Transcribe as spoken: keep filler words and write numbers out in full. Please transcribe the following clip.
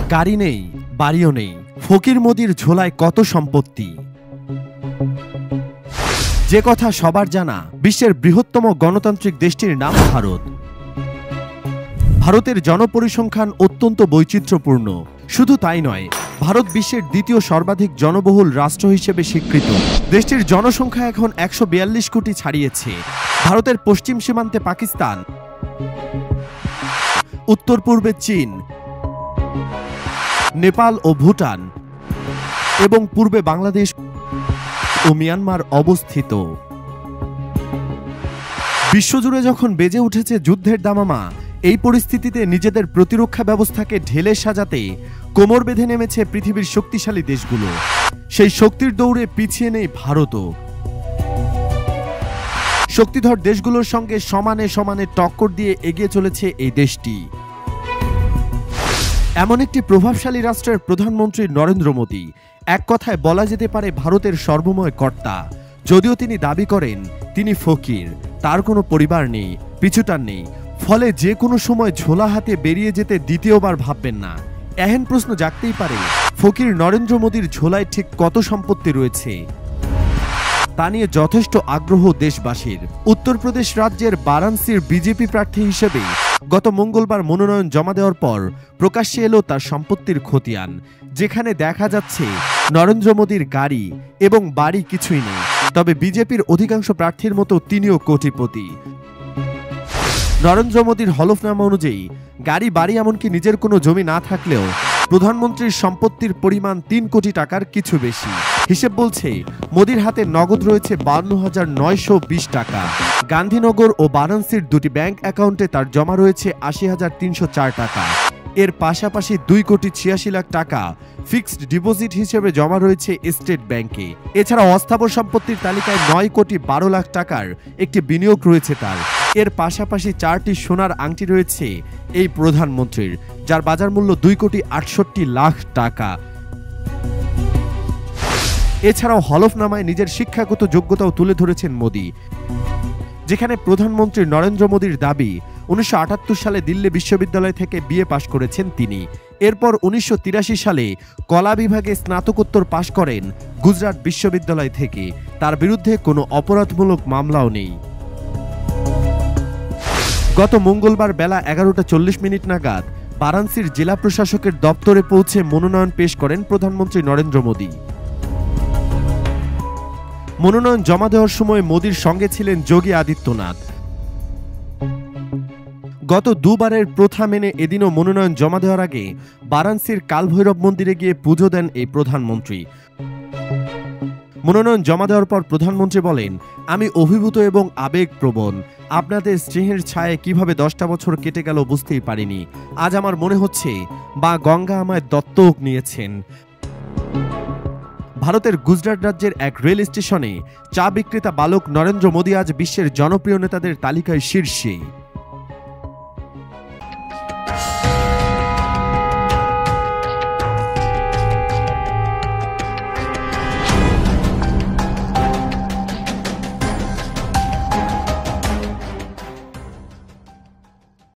গাড়ি নেই, বাড়িও নেই, ফকির মোদির ঝোলায় কত সম্পত্তি। যে কথা সবার জানা, বিশ্বের বৃহত্তম গণতান্ত্রিক দেশটির নাম ভারত। ভারতের জনপরিসংখ্যান অত্যন্ত বৈচিত্র্যপূর্ণ। শুধু তাই নয়, ভারত বিশ্বের দ্বিতীয় সর্বাধিক জনবহুল রাষ্ট্র হিসেবে স্বীকৃত। দেশটির জনসংখ্যা এখন একশো বিয়াল্লিশ কোটি ছাড়িয়েছে। ভারতের পশ্চিম সীমান্তে পাকিস্তান, উত্তর পূর্বে চীন, নেপাল ও ভুটান এবং পূর্বে বাংলাদেশ ও মিয়ানমার অবস্থিত। বিশ্বজুড়ে যখন বেজে উঠেছে যুদ্ধের দামামা, এই পরিস্থিতিতে নিজেদের প্রতিরক্ষা ব্যবস্থাকে ঢেলে সাজাতে কোমর বেঁধে নেমেছে পৃথিবীর শক্তিশালী দেশগুলো। সেই শক্তির দৌড়ে পিছিয়ে নেই ভারতও। শক্তিধর দেশগুলোর সঙ্গে সমানে সমানে টক্কর দিয়ে এগিয়ে চলেছে এই দেশটি। এমন একটি প্রভাবশালী রাষ্ট্রের প্রধানমন্ত্রী নরেন্দ্র মোদী, এক কথায় বলা যেতে পারে ভারতের সর্বময় কর্তা। যদিও তিনি দাবি করেন তিনি ফকির, তার কোনো পরিবার নেই, পিছুটান নেই, ফলে যে কোনো সময় ঝোলা হাতে বেরিয়ে যেতে দ্বিতীয়বার ভাববেন না। এহেন প্রশ্ন জাগতেই পারে, ফকির নরেন্দ্র মোদীর ঝোলায় ঠিক কত সম্পত্তি রয়েছে তা নিয়ে যথেষ্ট আগ্রহ দেশবাসীর। উত্তরপ্রদেশ রাজ্যের বারাণসীর বিজেপি প্রার্থী হিসেবে গত মঙ্গলবার মনোনয়ন জমা দেওয়ার পর প্রকাশ্যে এলো তার সম্পত্তির খতিয়ান, যেখানে দেখা যাচ্ছে নরেন্দ্র মোদীর গাড়ি এবং বাড়ি কিছুই নেই। তবে বিজেপির অধিকাংশ প্রার্থীর মতো তিনিও কোটিপতি। নরেন্দ্র মোদীর হলফনামা অনুযায়ী গাড়ি বাড়ি এমনকি নিজের কোনো জমি না থাকলেও প্রধানমন্ত্রীর সম্পত্তির পরিমাণ তিন কোটি টাকার কিছু বেশি। হিসেব বলছে মোদীর হাতে নগদ রয়েছে বান্ন হাজার নয়শো বিশ টাকা। গান্ধীনগর ও বারাণসীর দুটি ব্যাংক অ্যাকাউন্টে তার জমা রয়েছে আশি হাজার তিনশো চার টাকা। এর পাশাপাশি দুই কোটি ছিয়াশি লাখ টাকা ফিক্সড ডিপোজিট হিসেবে জমা রয়েছে স্টেট ব্যাংকে। এছাড়া অস্থাবর সম্পত্তির তালিকায় নয় কোটি বারো লাখ টাকার একটি বিনিয়োগ রয়েছে তার। এর পাশাপাশি চারটি সোনার আংটি রয়েছে এই প্রধানমন্ত্রীর, যার বাজার মূল্য দুই কোটি আটষট্টি লাখ টাকা। এছাড়াও হলফনামায় নিজের শিক্ষাগত যোগ্যতাও তুলে ধরেছেন মোদী, যেখানে প্রধানমন্ত্রী নরেন্দ্র মোদীর দাবি উনিশশো আটাত্তর সালে দিল্লি বিশ্ববিদ্যালয় থেকে বিএ পাশ করেছেন তিনি। এরপর উনিশশো তিরাশি সালে কলা বিভাগে স্নাতকোত্তর পাশ করেন গুজরাট বিশ্ববিদ্যালয় থেকে। তার বিরুদ্ধে কোনো অপরাধমূলক মামলাও নেই। গত মঙ্গলবার বেলা এগারোটা চল্লিশ মিনিট নাগাদ বারাণসীর জেলা প্রশাসকের দপ্তরে পৌঁছে মনোনয়ন পেশ করেন প্রধানমন্ত্রী নরেন্দ্র মোদী। মনোনয়ন জমা দেওয়ার সময় মোদীর সঙ্গে ছিলেন যোগী আদিত্যনাথ। গত দুবারের প্রথা মেনে এদিনও মনোনয়ন জমা দেওয়ার আগে বারাণসীর কালভৈরব মন্দিরে গিয়ে পুজো দেন এই প্রধানমন্ত্রী। মনোনয়ন জমা দেওয়ার পর প্রধানমন্ত্রী বলেন, আমি অভিভূত এবং আবেগপ্রবণ। আপনাদের স্নেহের ছায়ে কিভাবে দশটা বছর কেটে গেল বুঝতেই পারিনি। আজ আমার মনে হচ্ছে মা গঙ্গা আমায় দত্তক নিয়েছেন। ভারতের গুজরাট রাজ্যের এক রেল স্টেশনে চা বিক্রেতা বালক নরেন্দ্র মোদী আজ বিশ্বের জনপ্রিয় নেতাদের তালিকায় শীর্ষে।